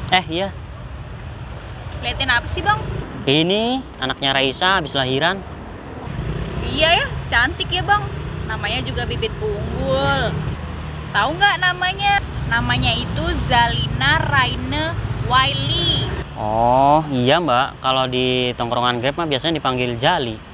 Iya. Liatin apa sih bang? Ini anaknya Raisa habis lahiran. Iya ya, cantik ya bang. Namanya juga bibit unggul. Tahu nggak namanya? Namanya itu Zalina Raine Wiley. Oh iya mbak, kalau di tongkrongan Grab mah biasanya dipanggil Jali.